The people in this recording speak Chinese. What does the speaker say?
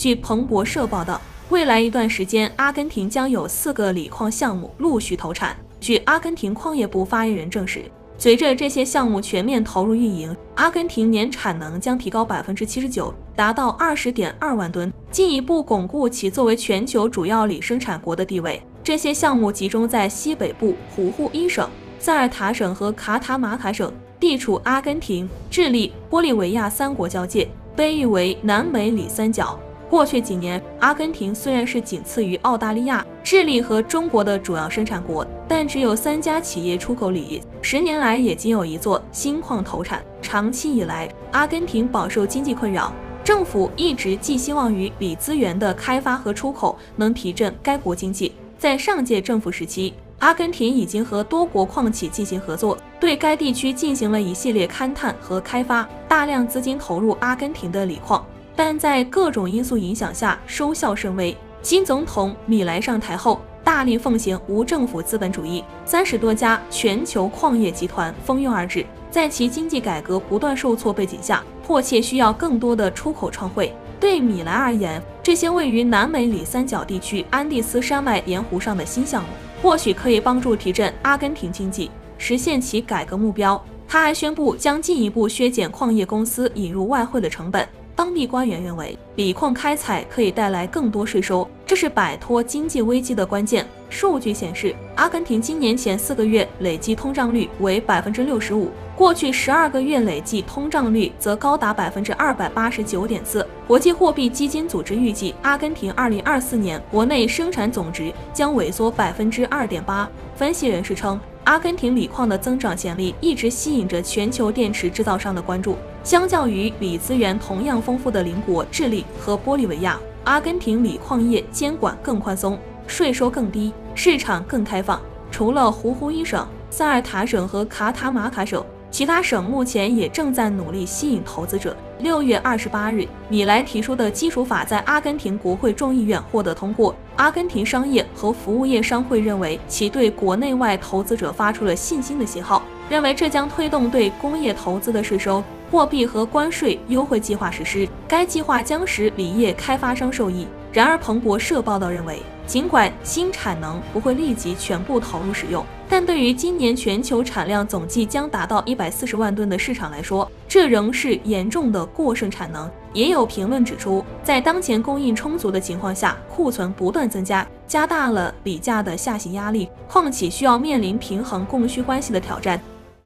据彭博社报道，未来一段时间，阿根廷将有4个锂矿项目陆续投产。据阿根廷矿业部发言人证实，随着这些项目全面投入运营，阿根廷年产能将提高79%，达到20.2万吨，进一步巩固其作为全球主要锂生产国的地位。这些项目集中在西北部胡胡伊省、塞尔塔省和卡塔马卡省，地处阿根廷、智利、玻利维亚3国交界，被誉为南美锂三角。过去几年，阿根廷虽然是仅次于澳大利亚、智利和中国的主要生产国，但只有3家企业出口锂，10年来也仅有1座新矿投产。长期以来，阿根廷饱受经济困扰，政府一直寄希望于锂资源的开发和出口能提振该国经济。在上届政府时期，阿根廷已经和多国矿企进行合作，对该地区进行了一系列勘探和开发，大量资金投入阿根廷的锂矿。但在各种因素影响下，收效甚微。新总统米莱上台后，大力奉行无政府资本主义，30多家全球矿业集团蜂拥而至。在其经济改革不断受挫背景下，迫切需要更多的出口创汇。对米莱而言，这些位于南美锂三角地区安第斯山脉盐湖上的新项目，或许可以帮助提振阿根廷经济，实现其改革目标。他还宣布将进一步削减矿业公司引入外汇的成本。当地官员认为，锂矿开采可以带来更多税收，这是摆脱经济危机的关键。数据显示，阿根廷今年前4个月累计通胀率为65%，过去12个月累计通胀率则高达289.4%。国际货币基金组织预计，阿根廷2024年国内生产总值将萎缩2.8%。分析人士称，阿根廷锂矿的增长潜力一直吸引着全球电池制造商的关注。相较于锂资源同样丰富的邻国智利和玻利维亚，阿根廷锂矿业监管更宽松，税收更低，市场更开放。除了胡胡伊省、塞尔塔省和卡塔马卡省，其他省目前也正在努力吸引投资者。6月28日，米莱提出的基础法在阿根廷国会众议院获得通过。阿根廷商业和服务业商会认为，其对国内外投资者发出了信心的信号，认为这将推动对工业投资的税收、货币和关税优惠计划实施。该计划将使锂业开发商受益。然而，彭博社报道认为，尽管新产能不会立即全部投入使用，但对于今年全球产量总计将达到140万吨的市场来说，这仍是严重的过剩产能。也有评论指出，在当前供应充足的情况下，库存不断增加，加大了锂价的下行压力，矿企需要面临平衡供需关系的挑战。